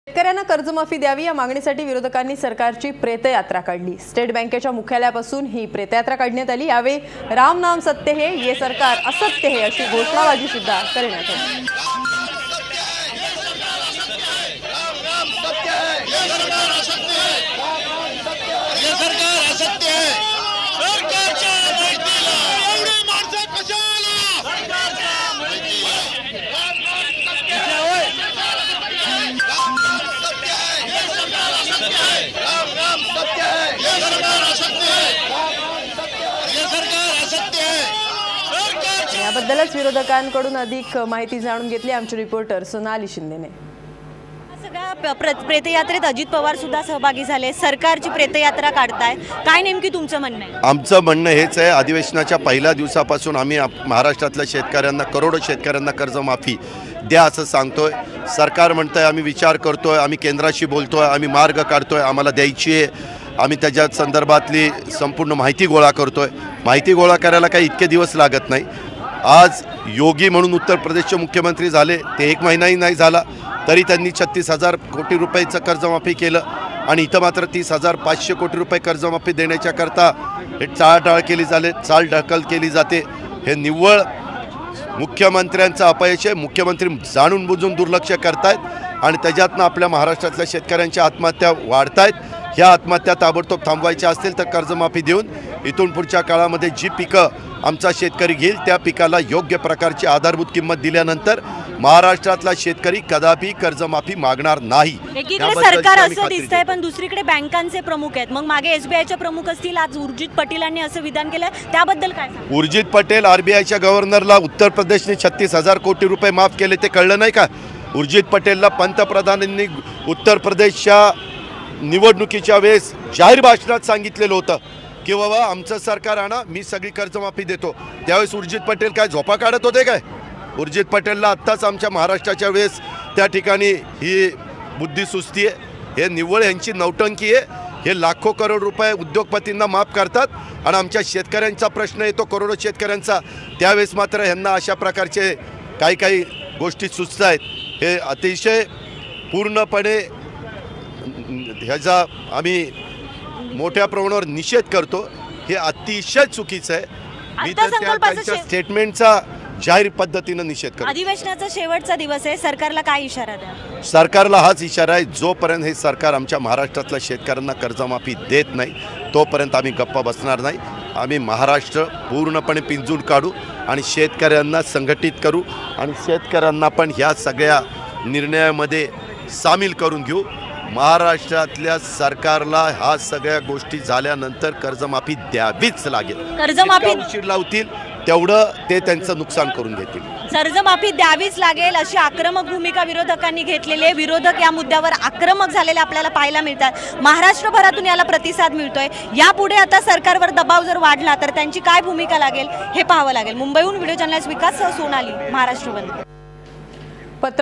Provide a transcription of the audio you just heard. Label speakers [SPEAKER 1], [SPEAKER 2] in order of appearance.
[SPEAKER 1] शेतकऱ्यांना कर्जमाफी द्यावी या मागणीसाठी विरोधकांनी सरकारची प्रेतयात्रा काढली। स्टेट बँकेच्या मुख्यालयापासून ही प्रेतयात्रा काढण्यात आली। यावेळी राम नाम सत्य है, ये सरकार असत्य है अशी घोषणाबाजी सुद्धा करण्यात आली। याबद्दलच विरोधकांकडून अधिक माहिती जाणून घेतली आमचे रिपोर्टर सोनाली शिंदेने।
[SPEAKER 2] सगळ्या प्रेतयात्रेत अजित पवार सुद्धा सहभागी झाले। सरकारची प्रेतयात्रा काढताय, काय नेमकी तुमचं म्हणणं आहे?
[SPEAKER 3] आमचं म्हणणं हेच आहे, अधिवेशनाच्या पहिल्या दिवसापासून आम्ही महाराष्ट्रातल्या शेतकऱ्यांना, करोडो शेतकऱ्यांना कर्जमाफी द्या असं सांगतोय। सरकार म्हणतंय आम्ही विचार करतोय, आम्ही केंद्राशी बोलतोय, आम्ही मार्ग काढतोय, आम्हाला द्यायची आहे। आम्ही त्याच्या संदर्भातली संपूर्ण माहिती गोळा करतोय। माहिती गोळा करायला काही इतके दिवस लागत नाही। आज योगी म्हणून उत्तर प्रदेशचे मुख्यमंत्री झाले, ते 1 महिनाही नाही झाला तरी त्यांनी 36,000 कोटी रुपयाचं कर्जमाफी केलं आणि इथं मात्र 30,500 कोटी रुपये कर्जमाफी देण्याच्या करता हे टाळाटाळ केली चालढकल केली जाते। हे निव्वळ मुख्यमंत्र्यांचं अपयश आहे। मुख्यमंत्री जाणून बुजून दुर्लक्ष करतायत आणि त्याच्यातनं आपल्या महाराष्ट्रातल्या शेतकऱ्यांच्या आत्महत्या वाढतायत। ह्या आत्महत्या ताबडतोब थांबवायच्या असतील तर कर्जमाफी देऊन इथून पुढच्या काळामध्ये जी पिकं आमचा शेतकरी घेईल त्या पिकाला योग्य प्रकारची आधारभूत किंमत दिल्यानंतर महाराष्ट्रातला शेतकरी कदापि कर्जमाफी मागणार नाही।
[SPEAKER 2] एकीकडे सरकार असं दिसतंय पण दुसरीकडे बँकांचे प्रमुख आहेत। मग मागे एसबीआयचे प्रमुख असतील, आज उर्जित पटेलांनी असं विधान केलं, त्याबद्दल काय?
[SPEAKER 3] उर्जित पटेल आरबीआयच्या गव्हर्नरला उत्तर प्रदेशने 36,000 कोटी रुपये माफ केले, ते कळलं नाही का? उर्जित पटेलला पंतप्रधानांनी उत्तर प्रदेशच्या निवडणुकीच्या वेळेस जाहीर भाषणात सांगितलेलं होतं की बाबा आमचं सरकार आणा, मी सगळी कर्जमाफी देतो। त्यावेळेस उर्जित पटेल काय झोपा काढत होते काय? उर्जित पटेलला आत्ताच आमच्या महाराष्ट्राच्या वेळेस त्या ठिकाणी ही बुद्धिसुस्ती आहे, हे निव्वळ यांची नौटंकी आहे। हे लाखो करोड रुपये उद्योगपतींना माफ करतात आणि आमच्या शेतकऱ्यांचा प्रश्न येतो, करोडो शेतकऱ्यांचा, त्यावेळेस मात्र यांना अशा प्रकारचे काही गोष्टी सुचत आहेत। हे अतिशय पूर्णपणे ह्याचा आम्ही मोठ्या प्रमाणावर निषेध करतो। हे अतिशय चुकीचं आहे। मी तर त्यांच्या स्टेटमेंटचा जाहीर पद्धतीने निषेध करतो।
[SPEAKER 2] अधिवेशनाचा शेवटचा दिवस आहे, सरकारला काय इशारा द्या?
[SPEAKER 3] सरकारला हाच इशारा आहे, जोपर्यंत हे सरकार आमच्या महाराष्ट्रातल्या शेतकऱ्यांना कर्जमाफी देत नाही तोपर्यंत आम्ही गप्प बसणार नाही। आम्ही महाराष्ट्र पूर्णपणे पिंजून काढू आणि शेतकऱ्यांना संघटित करू आणि शेतकऱ्यांना पण ह्या सगळ्या निर्णयामध्ये सामील करून घेऊ। महाराष्ट्रातल्या सरकारला ह्या सगळ्या गोष्टी झाल्यानंतर कर्जमाफी द्यावीच लागेल।
[SPEAKER 2] कर्जमाफी
[SPEAKER 3] उशीर लावतील तेवढं ते त्यांचं नुकसान करून घेतील।
[SPEAKER 2] कर्जमाफी द्यावीच लागेल अशी आक्रमक भूमिका विरोधकांनी घेतलेली आहे। विरोधक या मुद्द्यावर आक्रमक झालेले आपल्याला पाहायला मिळतात। महाराष्ट्रभरातून याला प्रतिसाद मिळतोय। यापुढे आता सरकारवर दबाव जर वाढला तर त्यांची काय भूमिका लागेल हे पाहावं लागेल। मुंबईहून व्हिडिओ जर्नलिस्ट विकास सोनाली, महाराष्ट्र बंद।